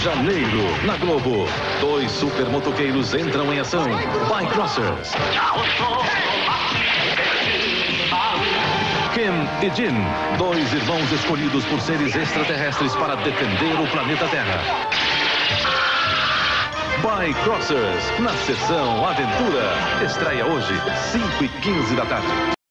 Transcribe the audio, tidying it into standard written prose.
Janeiro, na Globo. 2 super motoqueiros entram em ação. Bycrossers. Kim e Jin, 2 irmãos escolhidos por seres extraterrestres para defender o planeta Terra. Bycrossers, na sessão Aventura. Estreia hoje, 5h15 da tarde.